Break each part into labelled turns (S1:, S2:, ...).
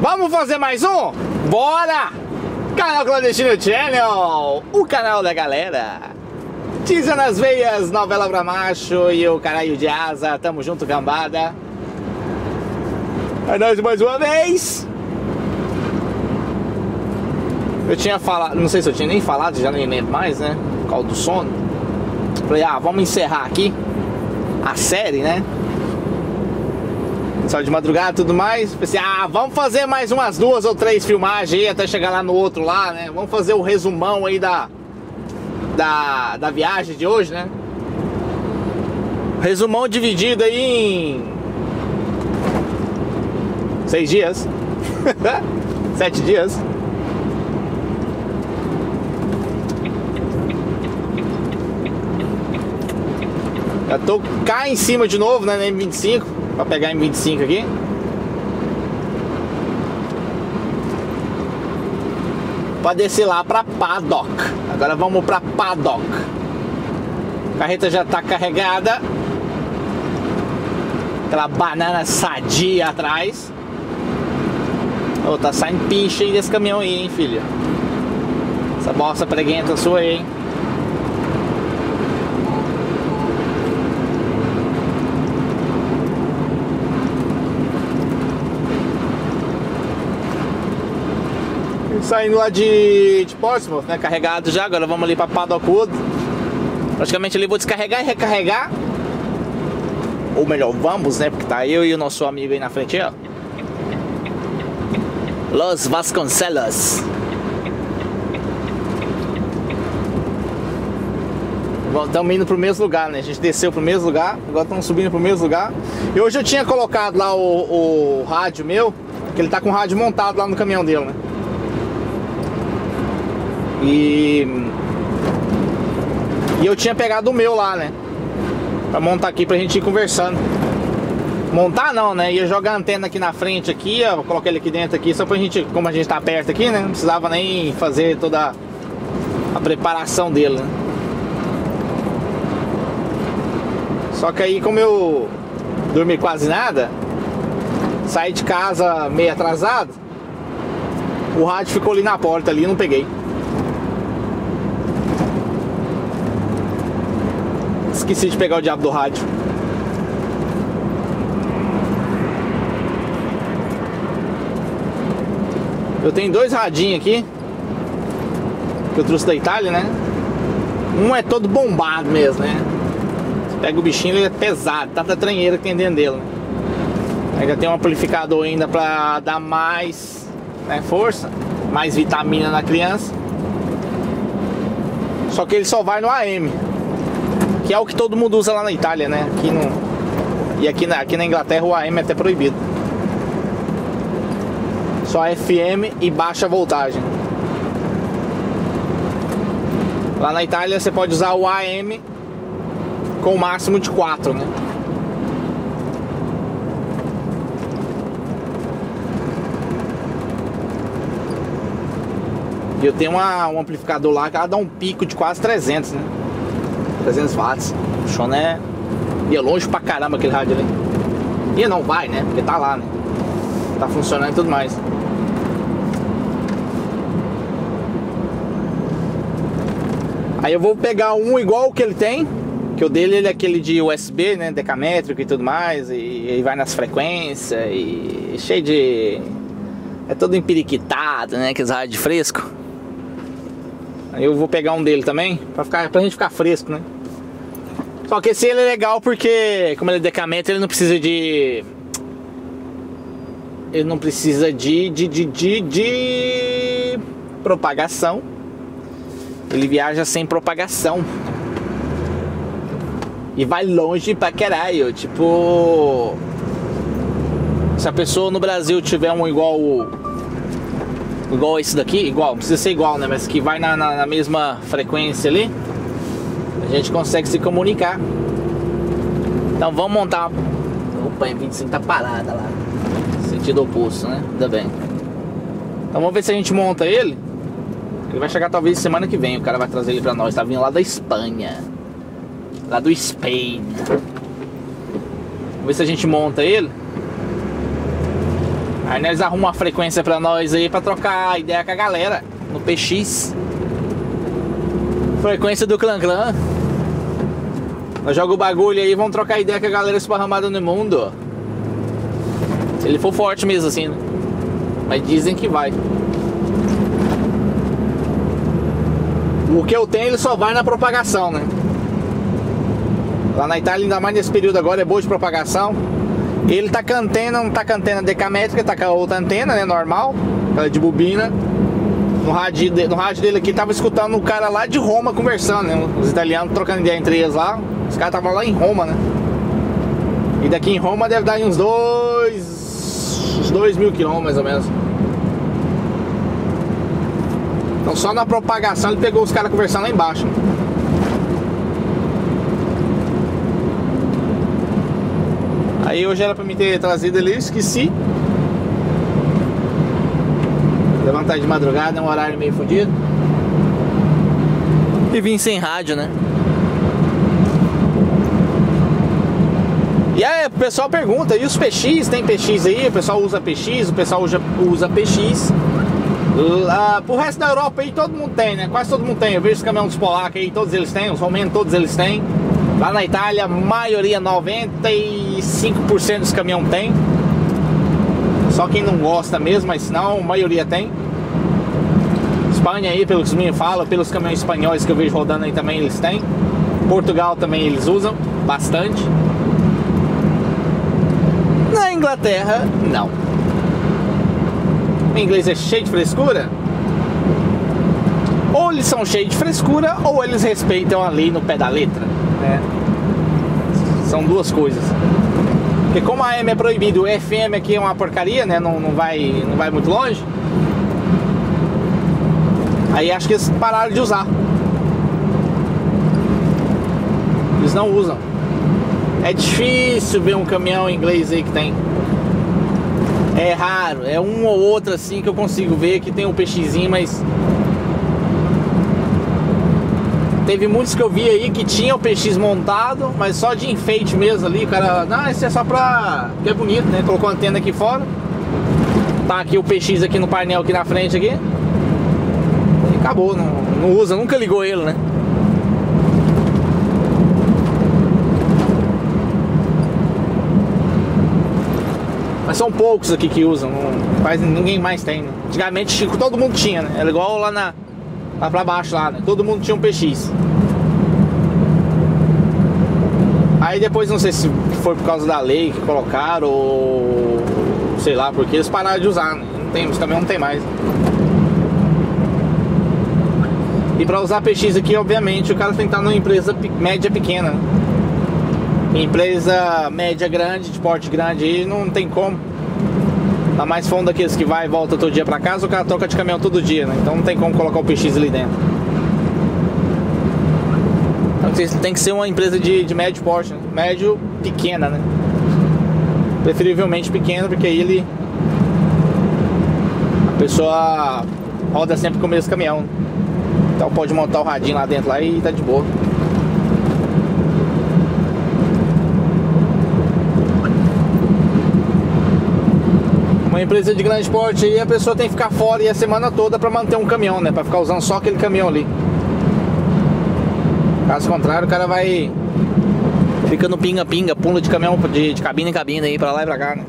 S1: Vamos fazer mais um? Bora! Canal Clandestino Channel, o canal da galera. Teaser nas veias, novela pra macho e o caralho de asa. Tamo junto, cambada. É nóis mais uma vez. Eu tinha falado, não sei se eu tinha nem falado, já nem lembro mais, né? Por causa do sono. Falei, vamos encerrar aqui a série, né? Só de madrugada e tudo mais. Pensei, vamos fazer mais umas 2 ou 3 filmagens aí até chegar lá no outro lá, né? Vamos fazer o resumão aí da viagem de hoje, né? Resumão dividido aí em 6 dias 7 dias. Já tô cá em cima de novo, né? Na M25, pra pegar a M25 aqui. Pra descer lá pra Paddock. Agora vamos pra Paddock. A carreta já tá carregada. Aquela banana sadia atrás. Tá saindo pincha aí desse caminhão aí, hein, filho. Essa bosta preguenta sua aí, hein. Saindo lá de Portsmouth, né? Carregado já. Agora vamos ali pra Paddockwood. Praticamente ali vou descarregar e recarregar. Ou melhor, vamos, né? Porque tá eu e o nosso amigo aí na frente, ó. Los Vasconcelos. Estamos indo pro mesmo lugar, né? A gente desceu pro mesmo lugar. Agora estamos subindo pro mesmo lugar. E hoje eu tinha colocado lá o rádio meu, que ele tá com o rádio montado lá no caminhão dele, né? E eu tinha pegado o meu lá, né? Pra montar aqui pra gente ir conversando. Montar não, né? Ia jogar a antena aqui na frente aqui, ó. Colocar ele aqui dentro aqui, só pra gente, como a gente tá perto aqui, né? Não precisava nem fazer toda a preparação dele, né? Só que aí, como eu dormi quase nada, saí de casa meio atrasado, o rádio ficou ali na porta ali, eu não peguei. Esqueci de pegar o diabo do rádio. Eu tenho 2 radinhos aqui que eu trouxe da Itália, né? Um é todo bombado mesmo, né? Você pega o bichinho, ele é pesado, tanta tranheira que tem dentro dele, né? Ainda tem um amplificador ainda pra dar mais, né, força, mais vitamina na criança. Só que ele só vai no AM, que é o que todo mundo usa lá na Itália, né? E aqui na Inglaterra o AM é até proibido. Só FM e baixa voltagem. Lá na Itália você pode usar o AM com o máximo de 4, né? E eu tenho um amplificador lá que ela dá um pico de quase 300, né? 300 watts. O chão é... ia longe pra caramba aquele rádio ali. E não vai, né? Porque tá lá, né? Tá funcionando e tudo mais. Aí eu vou pegar um igual o que ele tem. Que o dele ele é aquele de USB, né? Decamétrico e tudo mais. E vai nas frequências. E cheio de... é todo empiriquitado, né? Aqueles rádios fresco. Aí eu vou pegar um dele também. Pra gente ficar fresco, né? Só que esse ele é legal porque, como ele é decamento, ele não precisa de... ele não precisa de propagação. Ele viaja sem propagação. E vai longe pra caralho. Tipo... se a pessoa no Brasil tiver um igual esse daqui, igual, não precisa ser igual, né? Mas que vai na mesma frequência ali, a gente consegue se comunicar. Então vamos montar. Opa, a M25 tá parada lá, sentido oposto, né? Ainda bem. Então vamos ver se a gente monta ele. Ele vai chegar talvez semana que vem. O cara vai trazer ele pra nós. Tá vindo lá da Espanha, lá do Spain. Vamos ver se a gente monta ele. Aí nós arrumamos uma frequência pra nós aí, pra trocar ideia com a galera no PX. Frequência do Clã Clã. Nós jogamos o bagulho aí, vamos trocar ideia com a galera esparramada no mundo. Se ele for forte mesmo assim, né? Mas dizem que vai. O que eu tenho, ele só vai na propagação, né? Lá na Itália, ainda mais nesse período agora, é boa de propagação. Ele tá com antena, não tá com antena decamétrica, tá com a outra antena, né, normal, aquela de bobina. No rádio dele aqui, tava escutando um cara lá de Roma conversando, né? Os italianos trocando ideia entre eles lá. Os caras estavam lá em Roma, né? E daqui em Roma deve dar uns 2.000 quilômetros, mais ou menos. Então só na propagação ele pegou os caras conversando lá embaixo. Aí hoje era pra me ter trazido ali, esqueci. Levantar de madrugada, é um horário meio fodido. E vim sem rádio, né? E aí o pessoal pergunta, e os PX? Tem PX aí? O pessoal usa PX? O pessoal usa PX. Pro resto da Europa aí todo mundo tem, né? Quase todo mundo tem. Eu vejo os caminhões dos polacos aí, todos eles têm. Os romenos, todos eles têm. Lá na Itália, a maioria, 95% dos caminhões tem. Só quem não gosta mesmo, mas senão a maioria tem. Espanha aí, pelos que me falam, pelos caminhões espanhóis que eu vejo rodando aí também eles têm. Portugal também eles usam bastante. Na Inglaterra, não. O inglês é cheio de frescura. Ou eles são cheios de frescura, ou eles respeitam a lei no pé da letra, né? São duas coisas. Porque como a AM é proibido, o FM aqui é uma porcaria, né? Não vai muito longe. Aí acho que eles pararam de usar. Eles não usam. É difícil ver um caminhão inglês aí que tem. É raro, é um ou outro assim que eu consigo ver que tem um PXzinho, mas teve muitos que eu vi aí que tinha o PX montado, mas só de enfeite mesmo ali. O cara, não, esse é só pra... que é bonito, né? Colocou a antena aqui fora. Tá aqui o PX aqui no painel aqui na frente aqui. E acabou, não usa, nunca ligou ele, né? Mas são poucos aqui que usam, quase ninguém mais tem, né? Antigamente todo mundo tinha, né? Era igual lá pra baixo lá, né? Todo mundo tinha um PX. Aí depois não sei se foi por causa da lei que colocaram ou sei lá, porque eles pararam de usar, né? Não tem, os caminhões não tem mais. E pra usar PX aqui, obviamente, o cara tem que estar numa empresa média pequena. Empresa média grande, de porte grande aí, não tem como. Tá mais fundo daqueles que vai e volta todo dia pra casa, o cara troca de caminhão todo dia, né? Então não tem como colocar o PX ali dentro. Então tem que ser uma empresa de médio porte, né? Médio pequena, né? Preferivelmente pequena, porque aí a pessoa roda sempre com o mesmo caminhão. Então pode montar o radinho lá dentro lá e tá de boa. Uma empresa de grande porte aí, a pessoa tem que ficar fora e a semana toda para manter um caminhão, né? Para ficar usando só aquele caminhão ali. Caso contrário, o cara vai fica no pinga-pinga, pula de caminhão de cabine em cabine aí, para lá e pra cá, né?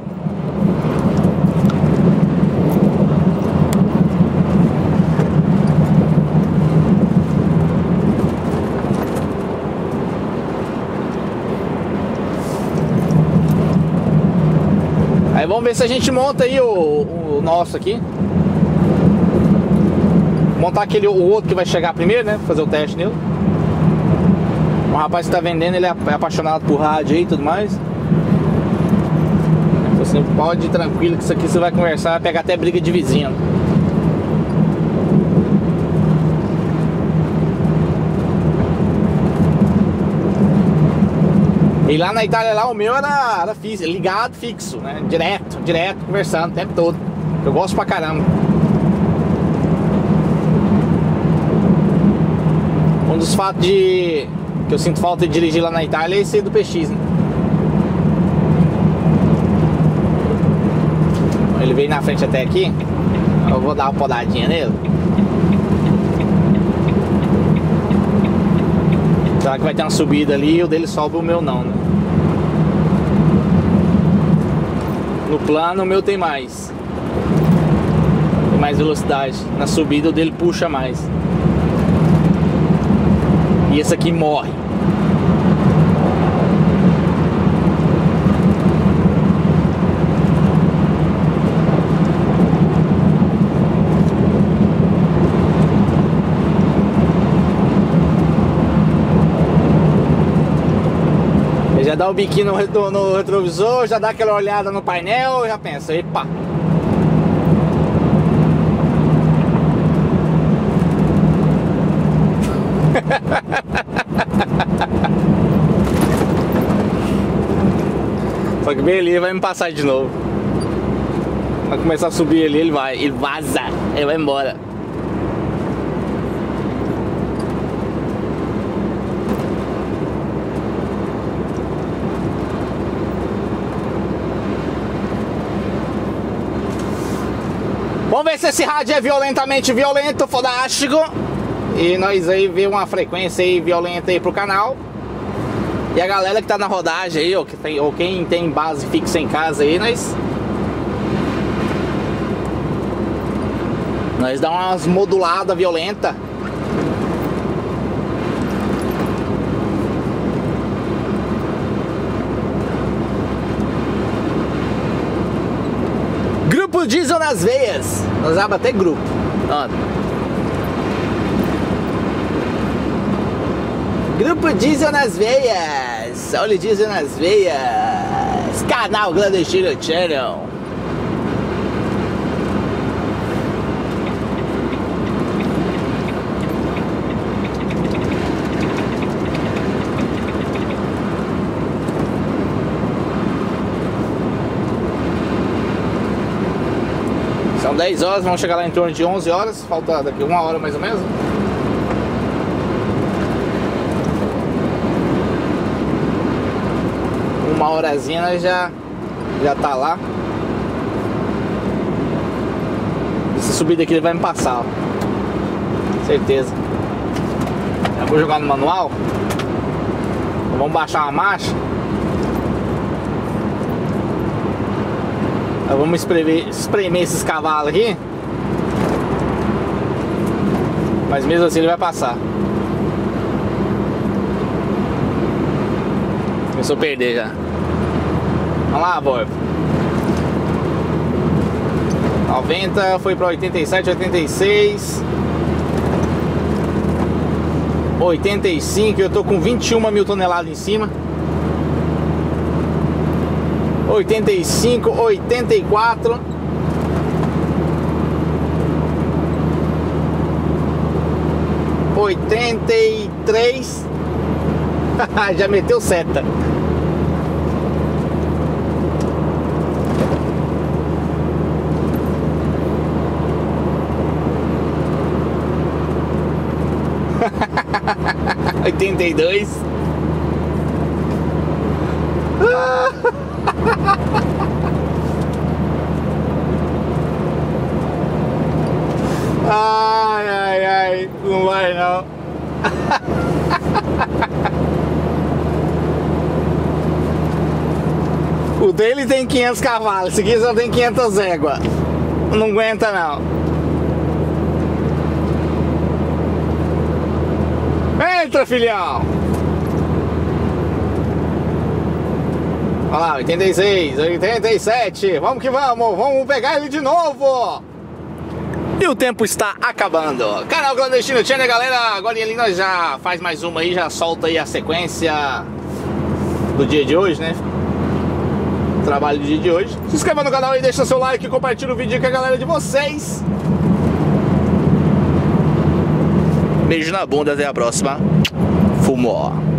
S1: Aí vamos ver se a gente monta aí o nosso aqui. Montar o outro que vai chegar primeiro, né? Fazer o teste nele. O rapaz que tá vendendo, ele é apaixonado por rádio aí e tudo mais. Você pode ir tranquilo que isso aqui você vai conversar, vai pegar até briga de vizinho. E lá na Itália, lá, o meu era ligado, fixo, né? Direto, conversando o tempo todo. Eu gosto pra caramba. Um dos fatos que eu sinto falta de dirigir lá na Itália é esse aí do PX, né? Ele veio na frente até aqui. Eu vou dar uma podadinha nele. Será que vai ter uma subida ali e o dele sobe, o meu não, né? No plano o meu tem mais. Tem mais velocidade. Na subida o dele puxa mais. E esse aqui morre. Já dá o biquinho no retrovisor, já dá aquela olhada no painel e já pensa, epa. Só que bem ali ele vai me passar de novo. Vai começar a subir ali, ele vaza, ele vai embora. Vamos ver se esse rádio é violentamente violento, fodástico. E nós aí vê uma frequência aí violenta aí pro canal. E a galera que tá na rodagem aí, ou quem tem base fixa em casa aí, nós dá umas moduladas violentas. Grupo diesel nas veias. Nós vamos até grupo. Ó. Grupo diesel nas veias. Olha o diesel nas veias. Canal Clandestino Channel. São 10 horas, vamos chegar lá em torno de 11 horas. Falta daqui 1 hora mais ou menos. Uma horazinha nós já tá lá. Essa subida aqui ele vai me passar, ó. Certeza. Eu vou jogar no manual. Vamos baixar uma marcha. Vamos espremer esses cavalos aqui. Mas mesmo assim ele vai passar. Começou a perder já. Vamos lá, Borba. 90 foi para 87, 86, 85. Eu tô com 21 mil toneladas em cima. 85, 84, 83. Já meteu seta. Oitenta e dois. Ai, ai, ai, não vai não. O dele tem 500 cavalos, esse aqui só tem 500 éguas. Não aguenta não. Entra, filhão. Olha lá, 86, 87. Vamos que vamos, vamos pegar ele de novo. E o tempo está acabando. Canal Clandestino Channel, galera. Agora ali nós já faz mais uma aí, já solta aí a sequência do dia de hoje, né? Trabalho do dia de hoje. Se inscreva no canal e deixa seu like, compartilha o vídeo com a galera de vocês. Beijo na bunda, até a próxima. Fumou.